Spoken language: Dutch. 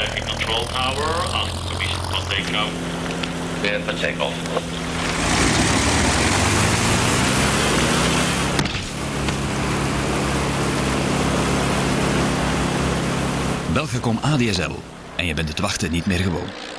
traffic control tower. Ask permission for takeoff. Clear for takeoff. Belgacom ADSL. En je bent het wachten niet meer gewoon.